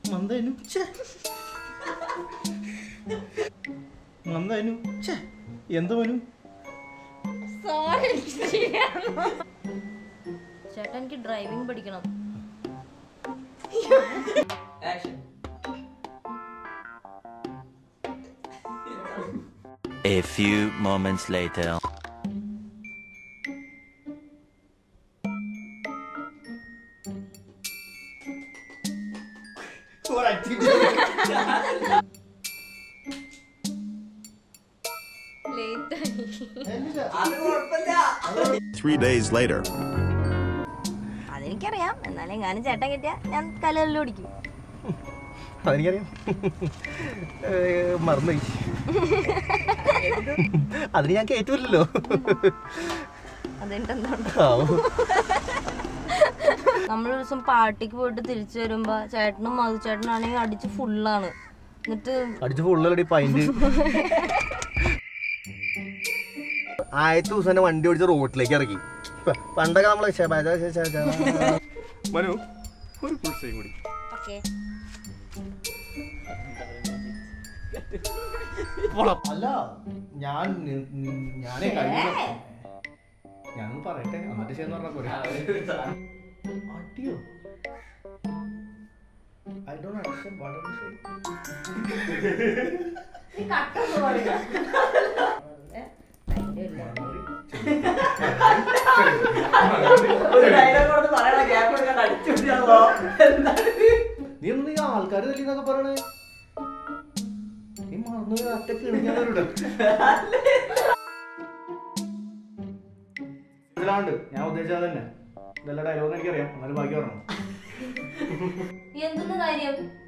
മന്ദനു മന്ദനു എന്ത് മനു ചേട്ടാ എനിക്ക് ഡ്രൈവിംഗ് പഠിക്കണം. A few moments later. Late. 3 days later. അതെനിക്കറിയാം. എന്നാലും ഞാനും ചേട്ടൻ കിട്ടിയ ഞാൻ കല്ലെല്ലാം ഓടിക്കും. അതെനിക്കറിയാം. മറന്നുപോയി. അതിന് ഞാൻ കേട്ടില്ലല്ലോ. നമ്മളൊരു ദിവസം പാർട്ടിക്ക് പോയിട്ട് തിരിച്ചു വരുമ്പോ ചേട്ടനും മധുചേട്ടനാണെങ്കിൽ അടിച്ച് ഫുള്ളാണ്. എന്നിട്ട് അടിച്ച് ഫുള്ളടി പൈന്റ്. ആദ്യത്തെ ദിവസം തന്നെ വണ്ടി ഓടിച്ച് റോഡിലേക്ക് ഇറക്കി. പണ്ടൊക്കെ നമ്മളെ മനു ഒരു കുളിസയും കൂടി. അല്ല ഞാനേ ഞാനൊന്ന് പറയട്ടെ എന്നിട്ട് ചെയ്യാന്ന് പറഞ്ഞ പോരെ. അടിയോ I don't understand what are you saying. നീ ഒന്ന് ആൾക്കാര് തല്ലിന്നൊക്കെ പറയണേ. നീ മറന്നു ഒറ്റക്ക് മനസ്സിലാണ്ട് ഞാൻ ഉദ്ദേശിച്ചത് തന്നെ. ഇതെല്ലാം ഡയലോഗ് എനിക്കറിയാം. എന്നാലും ബാക്കി പറഞ്ഞു. എന്തെന്ന് കാര്യം